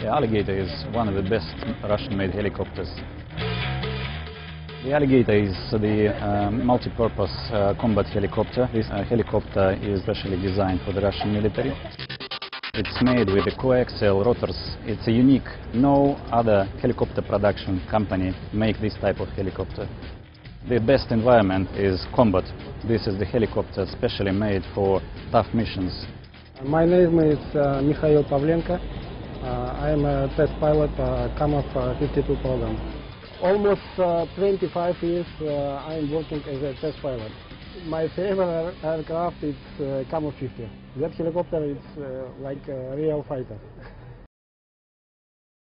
The Alligator is one of the best Russian-made helicopters. The Alligator is the multi-purpose combat helicopter. This helicopter is specially designed for the Russian military. It's made with the coaxial rotors. It's a unique. No other helicopter production company make this type of helicopter. The best environment is combat. This is the helicopter specially made for tough missions. My name is Mikhail Pavlenko. I am a test pilot, Kamov 52 program. Almost 25 years I am working as a test pilot. My favorite aircraft is Kamov 50. That helicopter is like a real fighter.